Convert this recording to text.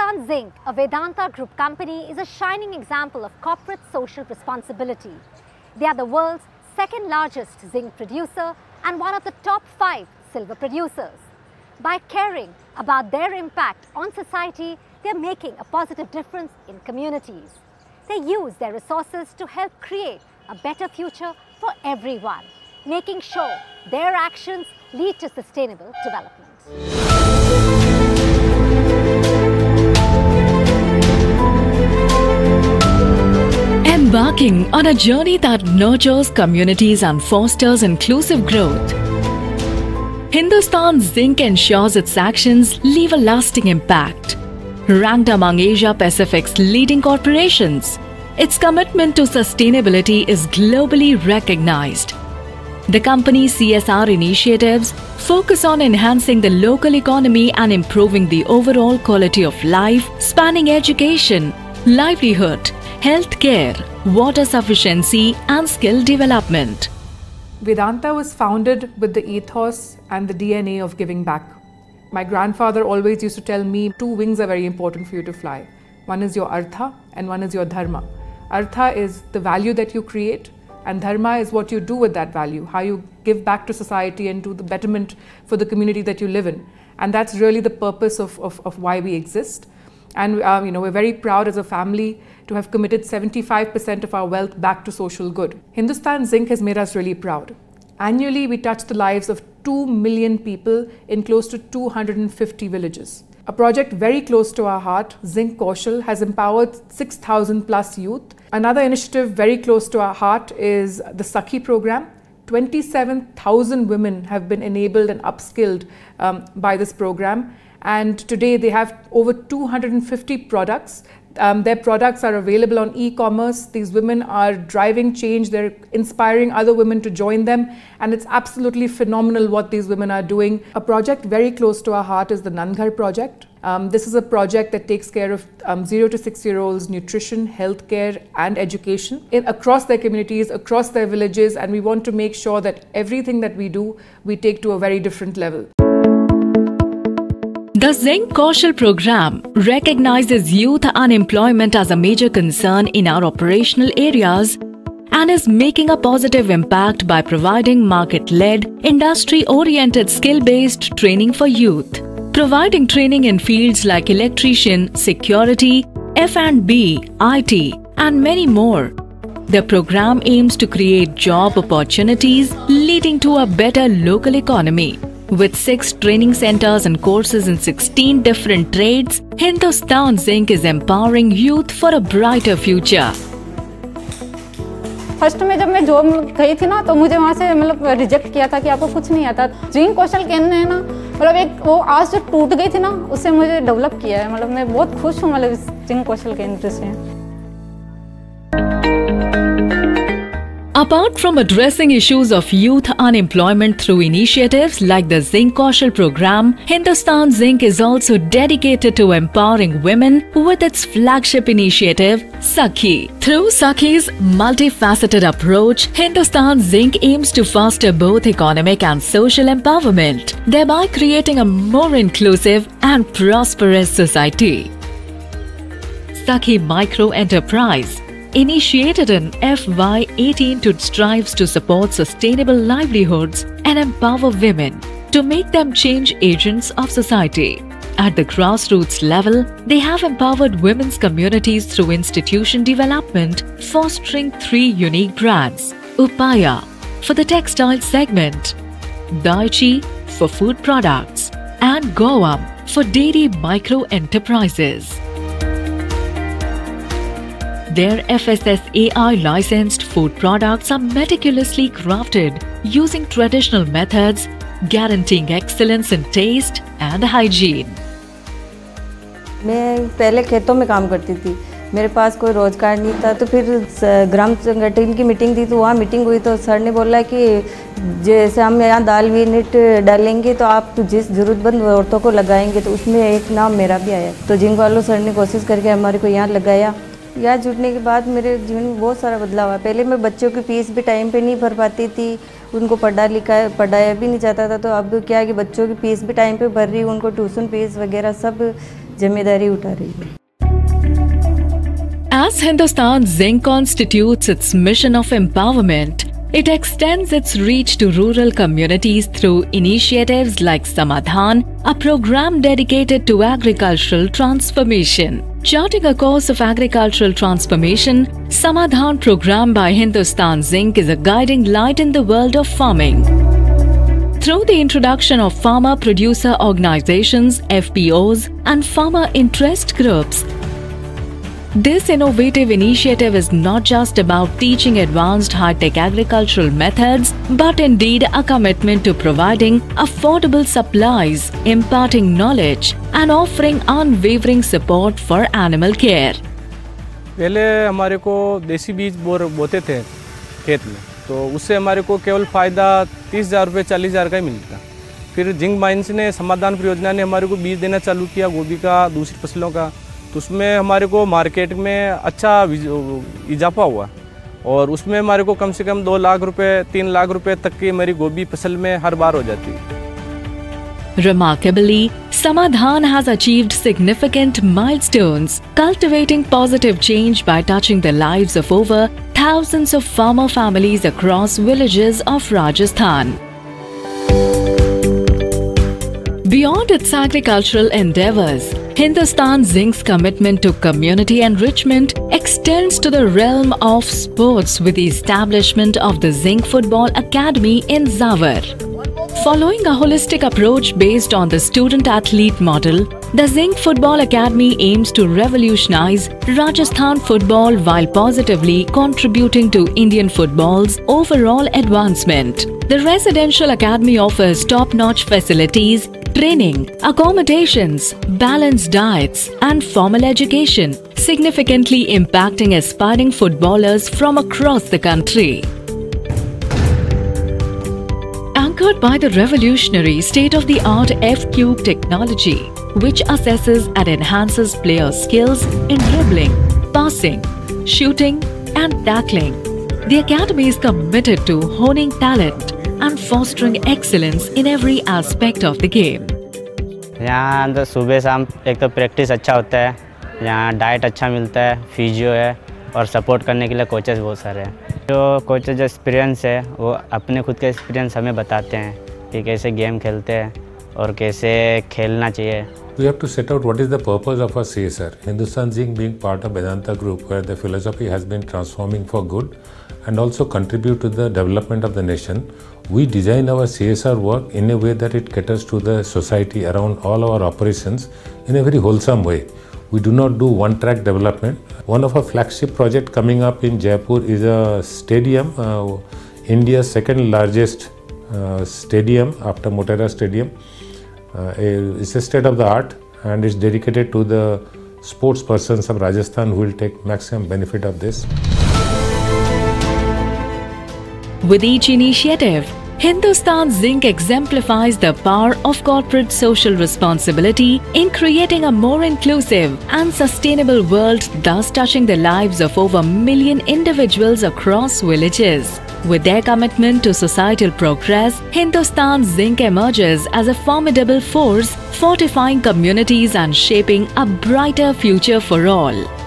Hindustan Zinc, a Vedanta Group company, is a shining example of corporate social responsibility. They are the world's second largest zinc producer and one of the top 5 silver producers. By caring about their impact on society, they are making a positive difference in communities. They use their resources to help create a better future for everyone, making sure their actions lead to sustainable development. Embarking on a journey that nurtures communities and fosters inclusive growth, Hindustan Zinc ensures its actions leave a lasting impact. Ranked among Asia Pacific's leading corporations, its commitment to sustainability is globally recognized. The company's CSR initiatives focus on enhancing the local economy and improving the overall quality of life, spanning education, livelihood, healthcare, water sufficiency, and skill development. Vedanta was founded with the ethos and the DNA of giving back. My grandfather always used to tell me 2 wings are very important for you to fly. One is your artha and one is your dharma. Artha is the value that you create, and dharma is what you do with that value, how you give back to society and to the betterment for the community that you live in. And that's really the purpose of why we exist. And we're very proud as a family to have committed 75% of our wealth back to social good. Hindustan Zinc has made us really proud. Annually, we touch the lives of 2 million people in close to 250 villages. A project very close to our heart, Zinc Kaushal, has empowered 6,000 plus youth. Another initiative very close to our heart is the Sakhi program. 27,000 women have been enabled and upskilled by this program. And today they have over 250 products. Their products are available on e-commerce. These women are driving change. They're inspiring other women to join them. And it's absolutely phenomenal what these women are doing. A project very close to our heart is the Nanghar project. This is a project that takes care of 0 to 6-year-olds' nutrition, healthcare, and education across their communities, across their villages. And we want to make sure that everything that we do, we take to a very different level. The Zinc Kaushal program recognizes youth unemployment as a major concern in our operational areas and is making a positive impact by providing market-led, industry-oriented skill-based training for youth. Providing training in fields like electrician, security, F&B, IT, and many more. The program aims to create job opportunities leading to a better local economy. With 6 training centers and courses in 16 different trades, Hindustan Zinc is empowering youth for a brighter future. First में जब मैं job गई थी ना, तो मुझे वहाँ से रिजेक्ट किया था कि आपको कुछ नहीं आता। जिंक कौशल केंद्र है ना, एक वो आज जो टूट गई थी ना, उससे मुझे डेवलप किया है। मैं बहुत खुश हूँ इस जिंक कौशल केंद्र से। Apart from addressing issues of youth unemployment through initiatives like the Zinc Kaushal program, Hindustan Zinc is also dedicated to empowering women with its flagship initiative, Sakhi. Through Sakhi's multifaceted approach, Hindustan Zinc aims to foster both economic and social empowerment, thereby creating a more inclusive and prosperous society. Sakhi Micro Enterprise, initiated in FY18, strives to support sustainable livelihoods and empower women to make them change agents of society. At the grassroots level, they have empowered women's communities through institution development, fostering 3 unique brands: Upaya for the textile segment, Daichi for food products, and Goam for dairy micro enterprises. Their FSSAI licensed food products are meticulously crafted using traditional methods, guaranteeing excellence in taste and hygiene. मैं पहले खेतों में काम करती थी, मेरे पास कोई रोजगार नहीं था। तो फिर ग्राम संगठन की मीटिंग थी, तो वहाँ मीटिंग हुई तो सर ने बोला कि जैसे हम यहाँ दाल यूनिट डालेंगे तो आप जिस ज़रूरतमंद औरतों को लगाएंगे, तो उसमें एक नाम मेरा भी आया। तो जिंक वालों सर ने कोशिश करके हमारे को यहाँ लगाया। यहाँ जुड़ने के बाद मेरे जीवन में बहुत सारा बदलाव हुआ। पहले मैं बच्चों की फीस भी टाइम पे नहीं भर पाती थी, उनको पढ़ाया भी नहीं जाता था। तो अब क्या है कि बच्चों की फीस भी टाइम पे भर रही हूँ, उनको ट्यूशन फीस वगैरह सब जिम्मेदारी उठा रही है। As Hindustan Zinc constitutes its mission of empowerment, it extends its reach to rural communities through initiatives like Samadhan, a program dedicated to agricultural transformation. Charting a course of agricultural transformation, Samadhan program by Hindustan Zinc is a guiding light in the world of farming. Through the introduction of farmer producer organizations, FPOs, and farmer interest groups, this innovative initiative is not just about teaching advanced high-tech agricultural methods, but indeed a commitment to providing affordable supplies, imparting knowledge, and offering unwavering support for animal care. पहले हमारे को देसी बीज बोते थे खेत में, तो उससे हमारे को केवल फ़ायदा 30,000 रुपये 40,000 का ही मिलता। फिर जिंक माइंस ने समाधान परियोजना ने हमारे को बीज देना चालू किया गोभी का, दूसरी फसलों का, तो उसमें हमारे को मार्केट में अच्छा इजाफा हुआ और उसमें हमारे को कम से कम 2 लाख रुपए 3 लाख रुपए तक की मेरी गोभी फसल में हर बार हो जाती है। Remarkably, Samadhan has achieved significant milestones, cultivating positive change by touching the lives of over thousands of farmer families across villages of Rajasthan. Beyond its agricultural endeavors, Hindustan Zinc's commitment to community enrichment extends to the realm of sports with the establishment of the Zinc Football Academy in Zawar. Following a holistic approach based on the student-athlete model, the Zinc Football Academy aims to revolutionize Rajasthan football while positively contributing to Indian football's overall advancement. The residential academy offers top-notch facilities, training, accommodations, balanced diets, and formal education, significantly impacting aspiring footballers from across the country. Anchored by the revolutionary state-of-the-art F-Cube technology, which assesses and enhances player skills in dribbling, passing, shooting, and tackling, the academy is committed to honing talent and fostering excellence in every aspect of the game. यहाँ अंदर सुबह शाम एक तो practice अच्छा होता है, यहाँ डाइट अच्छा मिलता है, फिजियो है और सपोर्ट करने के लिए कोचेस बहुत सारे हैं। जो कोचेस जो एक्सपीरियंस है वो अपने खुद का एक्सपीरियंस हमें बताते हैं कि कैसे गेम खेलते हैं और कैसे खेलना चाहिए। We have to set out what is the purpose of our CSR. Hindustan Zinc being part of Vedanta Group, where the philosophy has been transforming for good and also contribute to the development of the nation. We design our CSR work in a way that it caters to the society around all our operations in a very wholesome way. We do not do one-track development. One of our flagship project coming up in Jaipur is a stadium, India's second largest stadium after Motera Stadium. It's a state of the art and it's dedicated to the sports persons of Rajasthan who will take maximum benefit of this. With each initiative, Hindustan Zinc exemplifies the power of corporate social responsibility in creating a more inclusive and sustainable world, thus touching the lives of over 1 million individuals across villages. With their commitment to societal progress, Hindustan Zinc emerges as a formidable force, fortifying communities and shaping a brighter future for all.